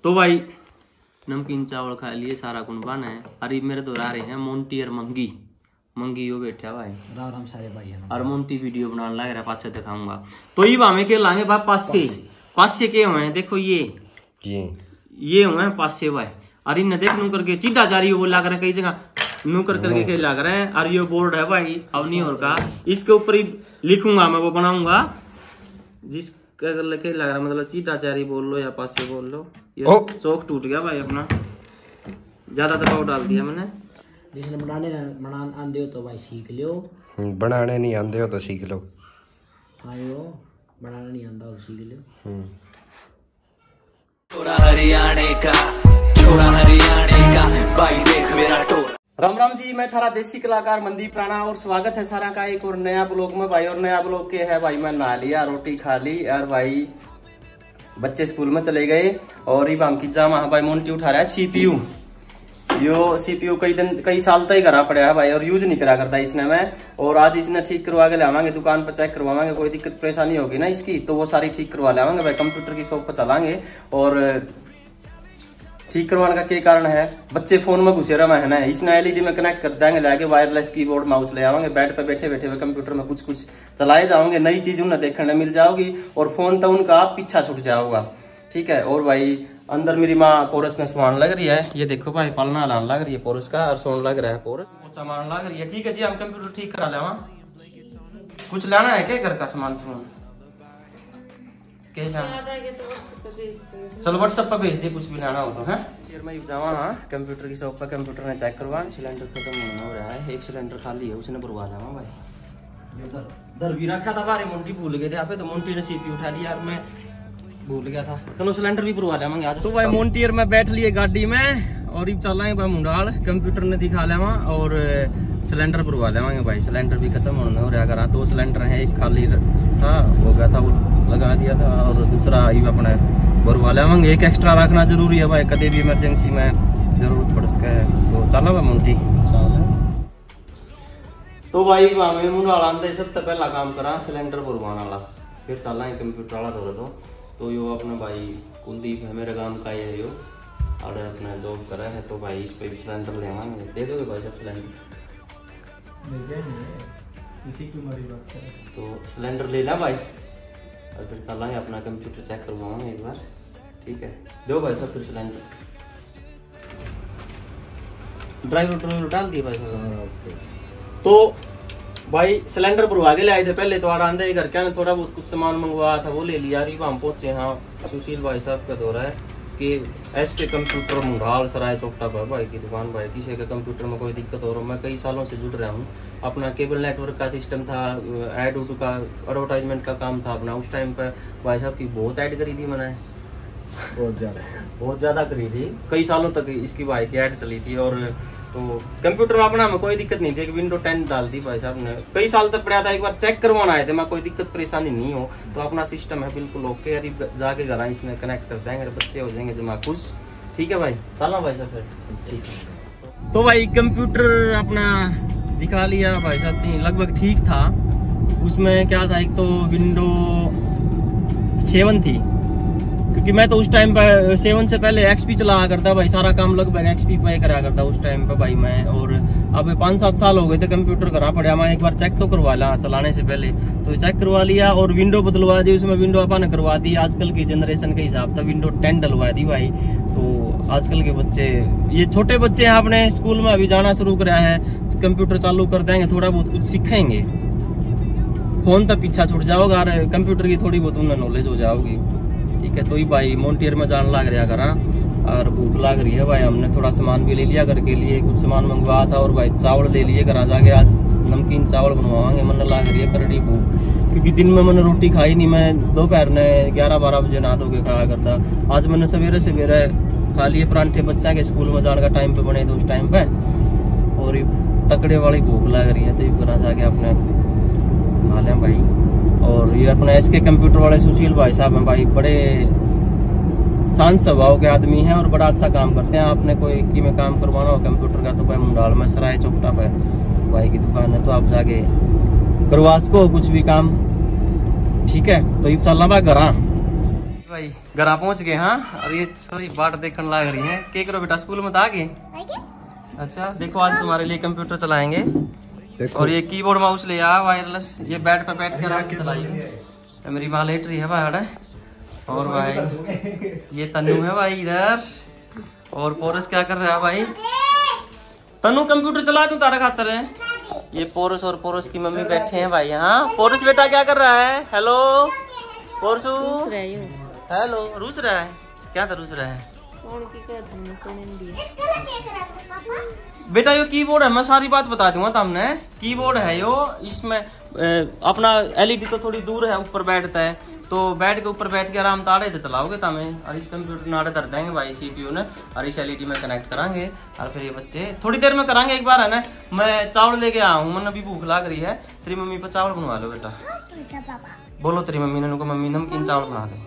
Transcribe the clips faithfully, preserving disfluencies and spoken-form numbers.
तो भाई नमकीन चावल खा लिए, सारा कुन बना है। अरे मेरे दोहरा रहे हैं मोंटी और मंगी मंगी यो बैठा भाई राम राम सारे भाई और मोंटी वीडियो बनाने लग रहा है, पाछे दिखाऊंगा। तो ये हमें के लाएंगे भाई पासे पासे के हुए हैं, देखो ये ये ये हुए हैं पासे भाई। और इन्हें देख नू करके चिट्टा जा रही है, वो लग रहा है कई जगह नू कर करके कई लग रहे हैं। और ये बोर्ड है भाई अब नहीं और का, इसके ऊपर ही लिखूंगा मैं, वो बनाऊंगा जिस लगे लग रहा है, मतलब चिट्टा चारी बोल लो या पासे बोल लो। ये चौक टूट गया भाई अपना, ज्यादा दबाव डाल दिया मैंने। जिसने बनाने बनाने आंदे हो तो भाई सीख लियो, बनाने नहीं आंदे हो तो सीख लो। आयो बनाना नहीं आंदा हो सीख लियो। छोरा हरियाणे का छोरा हरियाणे का भाई देख मेरा टोर। राम राम जी, मैं थारा देसी कलाकार मनदीप राणा और स्वागत है सारा का एक और नया ब्लॉग में भाई। और नया ब्लॉग के है भाई, मैं नहा लिया, रोटी खा ली और भाई बच्चे स्कूल में चले गए। और ये बाम की जामा भाई मोंटी उठा रहा है सीपीयू। यो सीपीयू कई दिन कई साल तक करा पड़ा है भाई और यूज नहीं करा करता इसने मैं। और आज इसने ठीक करवा के लावांगे, दुकान पर चेक करवाएंगे, कोई दिक्कत परेशानी होगी ना इसकी तो वो सारी ठीक करवा लावांगे भाई। कंप्यूटर की शॉप पर चलाएंगे और ठीक करवाने का क्या कारण है, बच्चे फोन में घुसे रहे है ना, इसने एलईडी में कनेक्ट कर देंगे, लाके वायरलेस कीबोर्ड माउस ले आवांगे, बेड पे बैठे बैठे हुए कंप्यूटर में कुछ कुछ चलाए जाओगे, नई चीज उन्हें देखने मिल जाओगी और फोन तो उनका पीछा छूट जाओगा। ठीक है। और भाई अंदर मेरी माँ पोरस में सामान लग रही है, ये देखो भाई पालना लान लग रही है पोरस का, और सोन लग रहा है पोरस सामान लग रही है। ठीक है जी, हम कंप्यूटर ठीक करा लेवा। कुछ लाना है क्या घर का सामान सामान क्या लाना? चलो व्हाट्सएप पर भेज दे कुछ भी लाना हो तो है। फिर मैं जावा हाँ कंप्यूटर की शॉप पर, कंप्यूटर ने चेक करवा, सिलेंडर खत्म होना हो रहा है, एक सिलेंडर खाली है उसने भरवा लेवा भाई। दर भी रखा था बारे मोंटी भूल गए थे यहाँ पे, तो मोंटी ने सीपी उठा लिया, मैं भूल गया था। चलो सिलेंडर भी भरवा लेवांगे आज। तो भाई मोंटियर में बैठ लिए गाड़ी में और अब चल रहे भाई मुंडाल, कंप्यूटर ने दिखा लेवा और सिलेंडर भरवा लेवांगे भाई। सिलेंडर भी खत्म होने हो रहा है, दो सिलेंडर है, एक खाली था हो गया था वो लगा दिया था और दूसरा अपने भरवा लेवांगे। एक एक्स्ट्रा रखना जरूरी है भाई, कभी भी इमरजेंसी में जरूरत पड़ सके। तो चलो भाई मोंटी तो भाई हमें मुंडाल आंदे सबसे पहला काम करा सिलेंडर भरवाने वाला, फिर चल कंप्यूटर वाला दौरे। तो तो यो अपना भाई कुलदीप है मेरे गांव का ही है यो, और अपना जॉब करा है, तो भाई इस पे भी सिलेंडर ले आएंगे। दे दोगे भाई सब सिलेंडर? इसी की हमारी बात है। तो सिलेंडर ले ला भाई और फिर चलाएंगे अपना कंप्यूटर चेक करवाएंगे एक बार। ठीक है, दो भाई सब फिर सिलेंडर। ड्राइवर ड्राइवर डाल दिए भाई। तो भाई सिलेंडर भरवा के ले आए थे पहले, तो आंदे घर क्या थोड़ा बहुत कुछ सामान मंगवाया था वो ले लिया। हम पहुंचे हाँ सुशील भाई साहब का दौरा है कि एस के कंप्यूटर मुंडाल सराय चौकटा पर भाई की दुकान। भाई किसी के कंप्यूटर में कोई दिक्कत हो रहा, मैं कई सालों से जुड़ रहा हूँ। अपना केबल नेटवर्क का सिस्टम था, एड उड का एडवर्टाइजमेंट का काम था अपना। उस टाइम पर भाई साहब की बहुत ऐड करी थी मैंने, बहुत ज्यादा बहुत ज्यादा करी थी, कई सालों तक इसकी भाई की ऐड चली थी। और तो कंप्यूटर में अपना में कोई दिक्कत नहीं थी, एक विंडो टेन डाल दी भाई साहब ने, कई साल तक पड़ा था। एक बार चेक करवाना आए थे मैं, कोई दिक्कत परेशानी नहीं हो, तो अपना सिस्टम है बिल्कुल ओके। अरे जाके घर इसमें कनेक्ट कर देंगे, बच्चे हो जाएंगे जमा खुश। ठीक है भाई, चलो भाई साहब फिर ठीक है। तो भाई कंप्यूटर अपना दिखा लिया भाई साहब, लगभग ठीक था। उसमें क्या था, एक तो विंडो सेवन थी, क्योंकि मैं तो उस टाइम पर सेवन से पहले एक्सपी चला करता भाई, सारा काम लगभग एक्सपी पे करा करता उस टाइम पे भाई मैं। और अब पाँच सात साल हो गए थे कंप्यूटर करा पड़ा, मैं एक बार चेक तो करवा लिया चलाने से पहले, तो चेक करवा लिया और विंडो बदलवा दी, उसमें विंडो अपन करवा दी आजकल की जनरेशन के हिसाब से, विंडो टेन डलवा दी भाई। तो आजकल के बच्चे, ये छोटे बच्चे हैं अपने स्कूल में अभी जाना शुरू करा है, कंप्यूटर चालू कर देंगे, थोड़ा बहुत कुछ सीखेंगे, फोन तक पीछा छूट जाओगा और कंप्यूटर की थोड़ी बहुत उन्हें नॉलेज हो जाओगी। ठीक है। तो ही भाई मोंटियर में जान लग रहा करा और भूख लग रही है भाई, हमने थोड़ा सामान भी ले लिया घर के लिए, कुछ सामान मंगवाया था और भाई चावल ले लिए घर जाके। आज नमकीन चावल बनवाएंगे, मन लग रही है करड़ी भूख, क्योंकि दिन में मैंने रोटी खाई नहीं, मैं दोपहर ने ग्यारह बारह बजे नहा धो के खाया करता। आज मैंने सवेरे सवेरे खा लिए परांठे, बच्चा के स्कूल में जाने का टाइम पे बने थे उस टाइम पे, और तकड़े वाली भूख लग रही है, तो घर जाके अपने खा लें भाई। और ये अपने एस के कंप्यूटर वाले सुशील भाई साहब हैं भाई, बड़े शांत स्वभाव के आदमी हैं और बड़ा अच्छा काम करते हैं। आपने कोई की में काम करवाना हो कंप्यूटर का तो भाई मुंडाल में सराय चौकटा पे भाई की दुकान है, तो आप जाके करवा सको कुछ भी काम। ठीक है। तो ये चलना भाई घर भाई घर पहुंच गए। हाँ, और ये छोरी बाट देखने लग रही है। क्या करो बेटा, स्कूल में तो आ गए? अच्छा, देखो आज तुम्हारे लिए कंप्यूटर चलाएंगे। और ये कीबोर्ड माउस ले आ वायरलेस, ये बेड पे बैठ कर आके चलाइए। मेरी माँ लेट रही है भाई। और भाई ये तन्नू है भाई इधर। और पोरस क्या कर रहा है भाई? तन्नू कंप्यूटर चला दूं तारा खातर है। ये पोरस और पोरस की मम्मी बैठे हैं भाई यहाँ। पोरस बेटा क्या कर रहा है? हेलो पोरसू। हेलो, रूस रहा है? क्या था रूस रहा है बेटा? यो कीबोर्ड है, मैं सारी बात बता दूंगा तुमने। कीबोर्ड है यो, इसमें अपना एलईडी तो थोड़ी दूर है, ऊपर बैठता है, तो बेड के ऊपर बैठ के आराम ताड़े तो चलाओगे तमें। और इस कंप्यूटर नाड़े धर देंगे भाई सीपीयू ने, और इस एलईडी में कनेक्ट करांगे। और फिर ये बच्चे थोड़ी देर में करांगे। एक बार है ना, मैं चावल लेके आया हूँ, मैंने अभी भूख लग रही है। तेरी मम्मी पर चावल बनवा लो बेटा। बोलो तेरी मम्मी ने, मम्मी नमकीन चावल बना दे।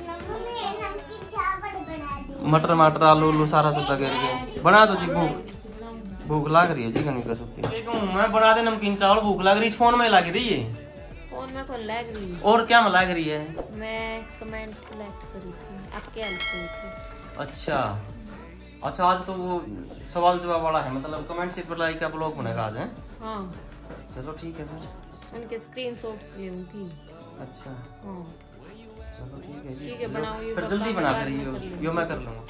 मटर मटर आलू उलू सारा सब्जा करके बना दो जी। भूख भूख लग रही है जी, गनी का सकती मैं बना दे नमकीन चावल। भूख लग रही, इस फोन में लग रही है। फोन में कौन लग रही है? और क्या में लग रही है? मैं कमेंट सेलेक्ट करी थी, आपके हेल्प करी थी। अच्छा अच्छा, आज तो वो सवाल जवाब वाला है, मतलब कमेंट से रिप्लाई का ब्लॉग बनेगा आज है। हाँ चलो ठीक है फिर। उनके स्क्रीनशॉट ली थी। अच्छा हाँ चलो ठीक है जी। ठीक है, बनाओ ये। फिर जल्दी बना कर यो, यो मैं कर लूँगा।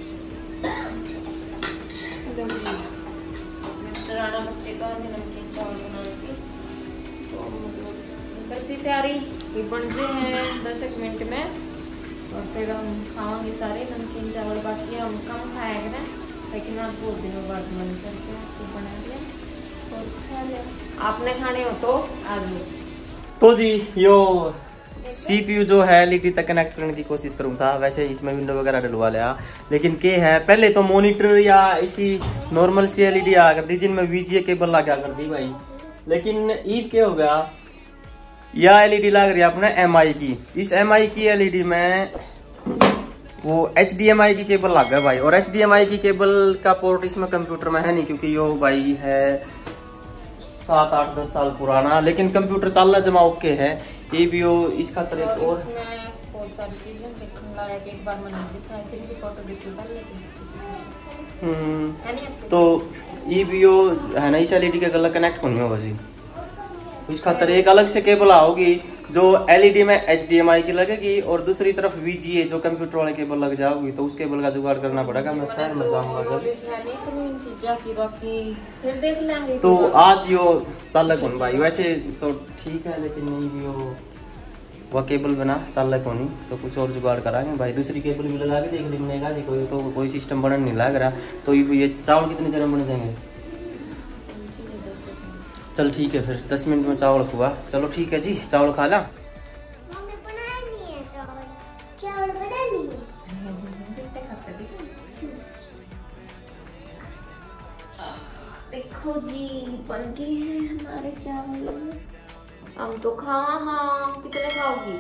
राना बच्चे का नमकीन चावल बनाने की तो करती तैयारी, ये बन रहे हैं दस एक मिनट में। और फिर हम खाएंगे सारे नमकीन चावल। बाकी हम कम खाएंगे ना, लेकिन आप बहुत दिनों बाद मन करके तो बना लिया और खा लिया। आपने खाने हो तो आ जाओ। तो जी यो सीपीयू जो है एलईडी तक कनेक्ट करने की कोशिश करूँ था। वैसे इसमें विंडो वगैरह डलवा लिया, लेकिन क्या है, पहले तो मॉनिटर या इसी नॉर्मल सी एलईडी आ कर दी जिनमें वीजीए केबल लगा कर दी भाई। लेकिन ईद क्या हो गया, यह एलईडी लग रही है अपने एमआई की। इस एमआई की एलईडी में वो एचडीएमआई की केबल लग गया भाई। और एचडीएमआई की केबल का पोर्ट इसमें कंप्यूटर में है नहीं, क्योंकि यो भाई है सात आठ दस साल पुराना। लेकिन कंप्यूटर चल रहा जमा ओके है। ये भी हो इसका तरह और बहुत सारी चीजें देखने लायक। एक बार मैंने दिखाई थी कि फोटो देखी था, लेकिन तो ये भी हो है ना, इस एलईडी के गला कनेक्ट होनी होगा जी। इस खातर एक अलग से केबल आओगी जो एलईडी में एचडीएमआई की लगेगी, और दूसरी तरफ वीजीए जो कंप्यूटर वाले केबल लग जाओगी। तो उस केबल का जुगाड़ करना पड़ेगा। मैं शहर में जाऊंगा जब, फिर देख लेंगे। तो आज यो चल कौन भाई, वैसे तो ठीक है, लेकिन नहीं भी हो वह केबल बना चल कौन, तो कुछ और जुगाड़ कराएंगे भाई। दूसरी केबल भी लगा के देख लेंगे का जी, कोई तो कोई सिस्टम बनने नहीं लग रहा। तो ये चावल कितनी देर में बन जाएंगे? चल ठीक है फिर, दस मिनट में चावल खुआ। चलो ठीक है जी, चावल खा ला। देखो जी बन गए हैं हमारे चावल। हम तो खा। हाँ कितने खाओगी?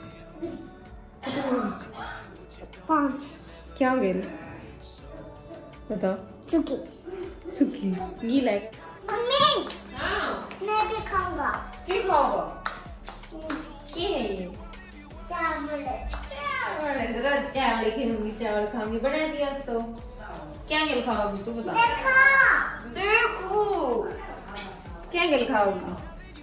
पाँच। क्या हो गया बताओ? सुखी सुखी गीला है। मम्मी मैं भी खाऊंगा। क्या खाओगा? क्या है ये? चावल। चावल रोज चावल खाऊंगी, चावल खाऊंगी। बना दिया तो क्या गल खाओगी तू बता? देखो क्या गल खाओगी?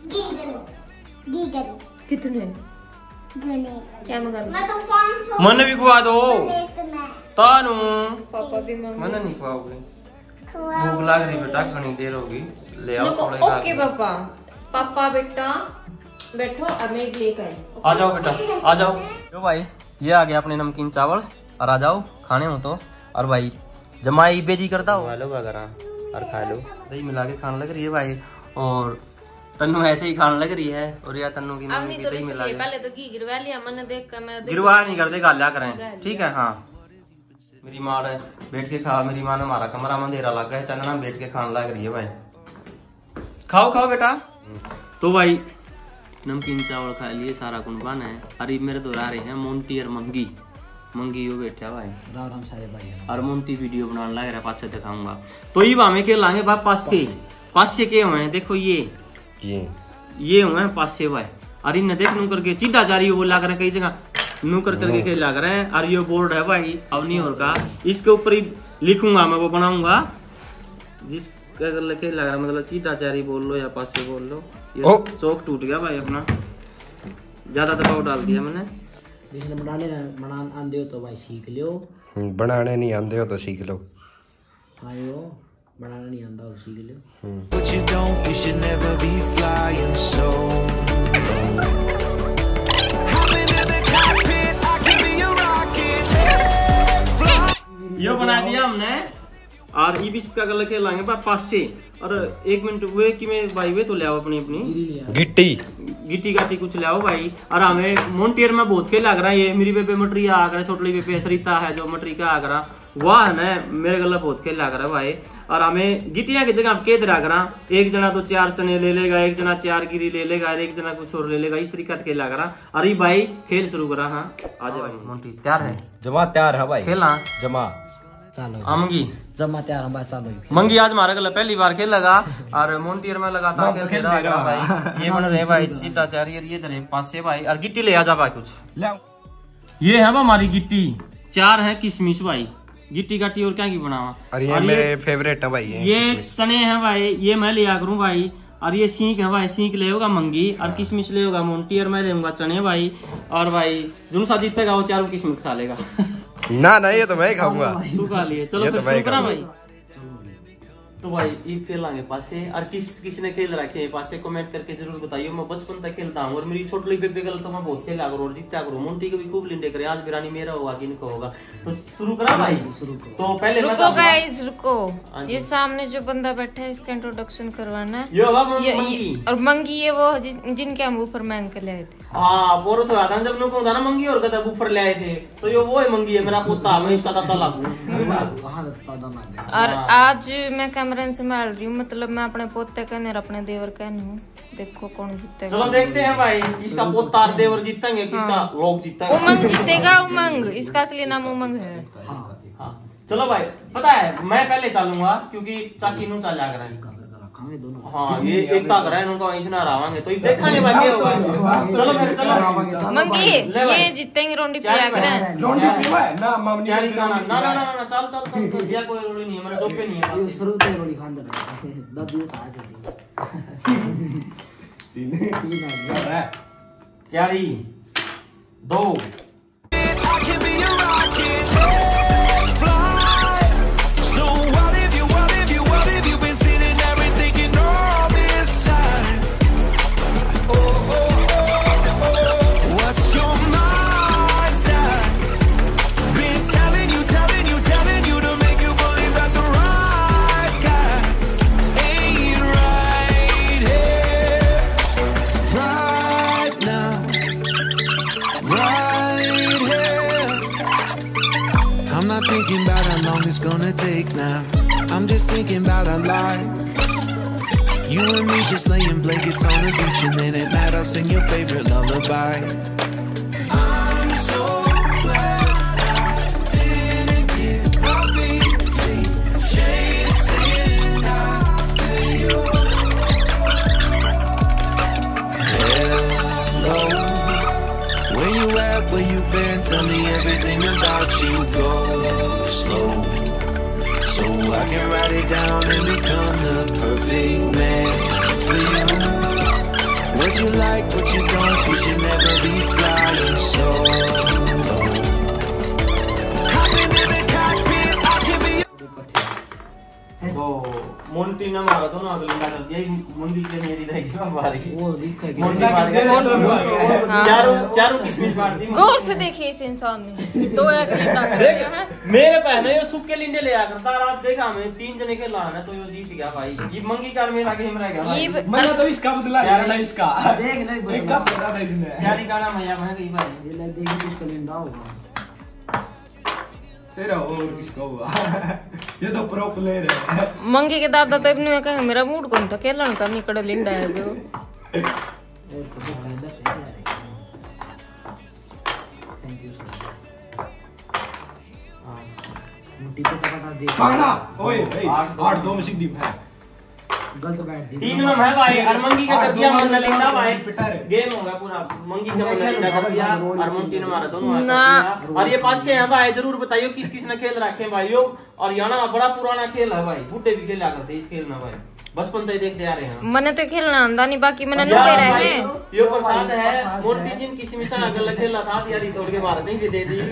कितने? क्या मंगा? मैं तो पाँच सौ। मन भी खुआ दो तानू। पापा भी मंगा। मन नहीं खुआओगे? भूख लग रही बेटा, घनी देर होगी। ले आओ थोड़े। ओके पापा। पापा बेटा बैठो, अब मैं लेकर आई। आ जाओ बेटा, आ जाओ। जो भाई ये आ गया अपने नमकीन चावल, और आ जाओ खाने हो तो। और भाई जमाई बेजी करता हो लो वगैरह और खा लो। दही मिला के खाने लग रही है भाई, और तन्नू ऐसे ही खाने लग रही है। और या तन्नू की मम्मी की दही मिला के पहले तो घी गिरवा लिया, मैंने देख कर मैं गिरवा नहीं करते, गालिया करें ठीक है। हाँ मेरी माँ बैठ के खा। मेरी माँ ने हमारा कमरा में अंधेरा लग गया, चलना बैठ के खाने लग रही है भाई। खाओ खाओ बेटा। तो भाई नमकीन चावल खा लिए, सारा कुन बना है। अरे मेरे दोहरा रहे हैं मोन्टी और मंगी। मंगी यो बैठा भाई, राम राम सारे भाई। और मोन्टी वीडियो बनाने लग रहा है, पास दिखाऊंगा। तो ये हमें के लाएंगे भाई पास से पास से के हुए देखो ये ये ये हुए पास से भाई। और इन्हें देख लू करके चिड्डा जा रही है, वो लग रहा है कई जगह नू कर करके खेल लग रहे हैं। और ये बोर्ड है भाई अवनीहोर का, इसके ऊपर ही लिखूंगा मैं, वो बनाऊंगा जिस अगर खेल लग रहा है, मतलब चीटा चारी बोल लो या पासे बोल लो। ये चौक टूट गया भाई अपना, ज्यादा दबाव डाल दिया मैंने। जिसने बनाने बना आंदे हो तो भाई सीख लियो, बनाने नहीं आंदे हो तो सीख लो। आयो बनाना नहीं आंदा तो सीख लियो। But you don't, you should never be flying solo. Hopping in the cockpit, I can be your rocket. Fly. ये बना दिया हमने और ई बीस का गला खेलांगे भाई पास से। और एक मिनट वे कि मैं भाई वे तो ले आओ अपनी अपनी गिट्टी गिट्टी गाटी कुछ ले आओ भाई। और हमें मोन्टियर में बहुत खेल लग रहा है, ये मेरी बेबे मटरी आ रहा है, छोटली बेबे सरिता है जो मटरी का आगरा वह है ना, मेरे गला बहुत खेल लग रहा है भाई। और हमें गिटिया की जगह केद रख रहा, एक जना तो चार चने ले लेगा, एक जना चार गिरी ले लेगा, एक जना कुछ और ले लेगा, इस तरीका खेल लग रहा। अरे भाई खेल शुरू करा। हाँ आज भाई मोन्टी तैयार है, जमा तैयार है भाई, खेला जमा चलो मंगी जमा तैयार हम चलो। मंगी आज हमारे गला पहली बार खेल लगा और मोन्टियर में लगातार खेल खेल रहा भाई। ये बन रहे भाई सीटा चार ये धरे पास से भाई। और गिट्टी ले आ जा भाई कुछ, ये है हमारी गिट्टी, चार है किशमिश भाई, गिट्टी गाटी और क्या की बनावा। और ये मेरे फेवरेट है भाई, ये चने हैं भाई, ये मैं लिया करूँ भाई। और ये सीख है भाई, सीख ले होगा मंगी और किशमिश ले होगा मोन्टी, और मैं लेऊंगा चने भाई। और भाई जुन सा जीतेगा वो चारों किशमिश खा लेगा। ना ना ये तो मैं खाऊंगा, तू खा लिए। चलो फिर शुरू करा भाई। तो भाई ई खेलांगे पासे। और किस किसी ने खेल रखे है पासे कमेंट करके जरूर बताइए। मैं बचपन तक खेलता हूँ और मेरी छोटी बेबे गल तो मैं बहुत खेला करूँ और जीता करूँ। मोन्टी को भी खूब लिंडे करे, आज बिरानी मेरा होगा कि इनको होगा। तो शुरू करा भाई, शुरू तो पहले रुको गाइस रुको, ये सामने जो बंदा बैठा है इसका इंट्रोडक्शन करवाना है। ये होगा मंगी। और मंगी ये वो जिनके हम ऊपर मांग कर ले आए थे। हाँ बोरो से आता जब लोग ना मंगी और कदम ऊपर ले आए थे, तो ये वो है मंगी है मेरा पोता, मैं इसका दादा लागू। और आज मैं कैमरा संभाल रही हूँ, मतलब मैं अपने पोते कहने और अपने देवर कहने हूँ। देखो कौन जीतेगा। चलो देखते हैं भाई, इसका पोता और देवर जीतेंगे, किसका लोग जीतेगा। उमंग जीतेगा, उमंग, इसका असली नाम उमंग है। हाँ चलो भाई, पता है मैं पहले चलूंगा क्योंकि चाकी नू चल जाकर है। हाँ ये एक का घर है, उनका वहीं से ना रहांगे तो देखेंगे भाई क्या होगा। चलो फिर चलो मंगी ये जीतेंगे, रोंडी पिया करें। रोंडी पीवा है ना मामनी चारी का ना ना ना ना चल चल चल दिया, कोई रोड़ी नहीं है, मैंने जोपे नहीं है। शुरू से रोड़ी खान दे दादू खा जल्दी तीन तीन है चारी दो thinking about how long it's gonna take now. I'm just thinking about our life. You and me just laying blankets on the beach, and then at night I'll sing your favorite lullaby. I'm so glad I didn't get busy chasing after you. Hello, where you at? Where you been? Tell me everything about you. Go slow, so I can write it down and become the perfect man for you. What you like, what you don't, you should never be flying solo. Hopping in the cockpit, I can be. तो Monty ने मारा तो ना अगली बार यही मुंडी के मेरी रहेगी हमारी वो मोन्टी मार गया। चारों चारों किस्मत मार दी। गौर से देखिए इस इंसान ने तो एक लिंडा कर दिया है। मेरे पहले ये सूखे लिंडे ले आ करता, रात देखा हमें तीन जने के लाना तो ये जीत गया भाई। ये मंगी कार मेरा गेम रह गया। ये मैंने तो इसका बदला लिया इसका देख नहीं एक का बदला था इसने। चारी गाना मैया बन गई भाई। ये ले देखिए किसका लिंडा होगा तेरा और किसका हुआ। ये तो प्रो प्लेयर है। मंगी के दादा तो इब्ने में कहेंगे मेरा मूड कौन था खेलन का निकड़ लिंडा है जो। थैंक यू मुट्ठी पे टका दे पागला ओए भाई आठ दो में सिद्धि है। गलत बैठ दी तीन नंबर है भाई। और मंगी का कर दिया मन लिखना भाई, गेम होगा पूरा। मंगी का मन लिखना कर दिया और मंगी ने मारा दोनों हाथ। और ये पास से है भाई, जरूर बताइयो किस किस ने खेल रखे भाइयों। और याना बड़ा पुराना खेल है भाई, बूढ़े भी खेला करते इस खेल में भाई, बचपन से देखते आ रहे हैं। मैंने तो खेलना आंदा नहीं, बाकी मैंने नहीं दे रहे हैं। यो प्रसाद है मोटी जिन किसी मिसा अगर खेला था यारी तोड़ के मार नहीं भी दे दी।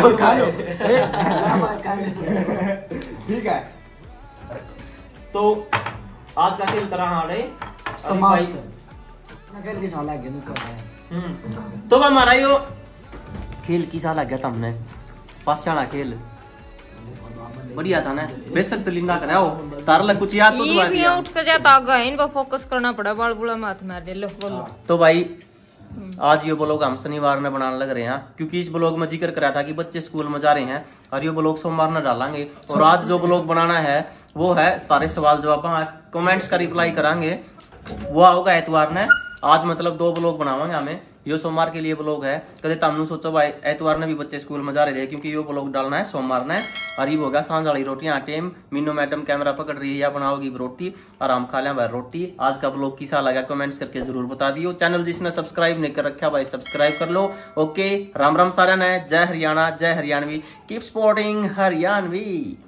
ठीक है, तो आज का खेल करा हां रे समाप्त। नगर की साला गेम कर रहा है। हम्म तो हमारा यो खेल की साला गया हमने पास वाला खेल बढ़िया था ना, बेशक तो लिंगा कराओ तार लग कुछ याद तो ये भी उठ के जाता आगा इनको फोकस करना पड़ा, बाल बुला माथ मार ले लो बोलो। तो भाई आज ये ब्लॉग हम शनिवार में बनाने लग रहे हैं, क्योंकि इस ब्लॉग में जिक्र करा था कि बच्चे स्कूल में जा रहे हैं और ये ब्लॉग सोमवार में डालेंगे। और आज जो ब्लॉग बनाना है वो है सारे सवाल जवाब कमेंट्स का रिप्लाई करांगे, वो होगा एतवार ने। आज मतलब दो ब्लॉग बनावांगे हमें, यो सोमवार के लिए ब्लॉग है। कदे तमनु सोचो भाई एतवार ने भी बच्चे स्कूल में जा रहे थे, क्योंकि यो ब्लॉग डालना है सोमवार ने। और ये होगा सांझ वाली रोटियां टाइम, मीनू मैडम कैमरा पकड़ रही है या बनाओगी रोटी और हम खा लें भाई रोटी। आज का ब्लॉग किसा लगा कमेंट्स करके जरूर बता दियो। चैनल जिसने सब्सक्राइब नहीं कर रखा भाई सब्सक्राइब कर लो। ओके, राम राम सारा ने, जय हरियाणा जय हरियाणवी, कीप सपोर्टिंग हरियाणवी।